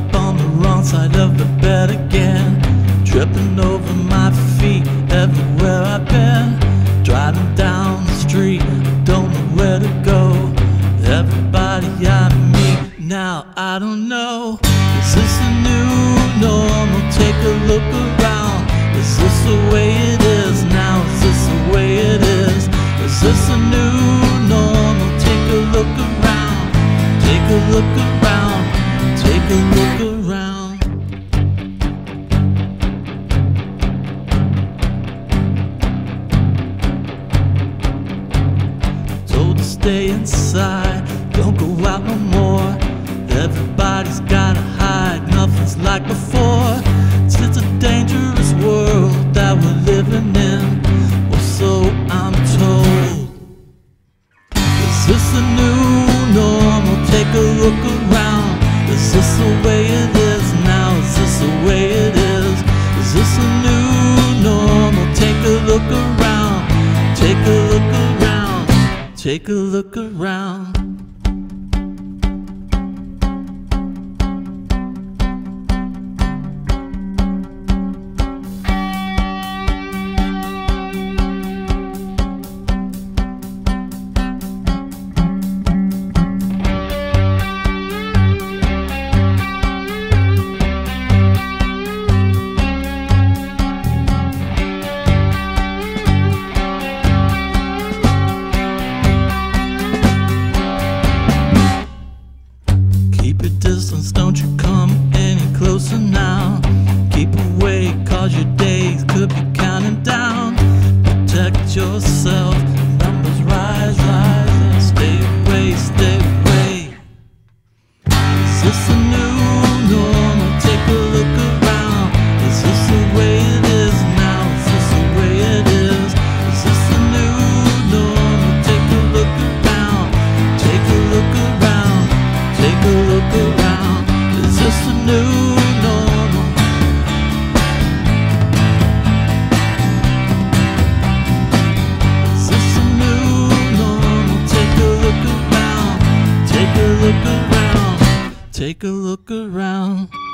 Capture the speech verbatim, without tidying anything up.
up on the wrong side of the bed again, tripping over my feet everywhere I've been. Driving down the street, don't know where to go. Everybody I meet now, I don't know. Is this a new normal? Take a look around. Is this the way it is now? Is this the way it is? Is this a new normal? Take a look around. Take a look around. Take a look around. Told to stay inside, don't go out no more. Everybody's gotta hide, nothing's like before. It's a dangerous world that we're living in, or so I'm told. Is this a new normal? Take a look around. Is this the way it is now? Is this the way it is? Is this a new normal? Take a look around. Take a look around. Take a look around. Keep your distance, don't you come any closer now. Keep away, cause your days could be counting down. Protect yourself, numbers rise, rise, and stay away, stay away. Is this a new normal? Take a look around. Is this the way it is now? Is this the way it is? Is this a new normal? Take a look around. Take a look around. Take a look around. Is this a new normal? Is this a new normal? Take a look around. Take a look around. Take a look around.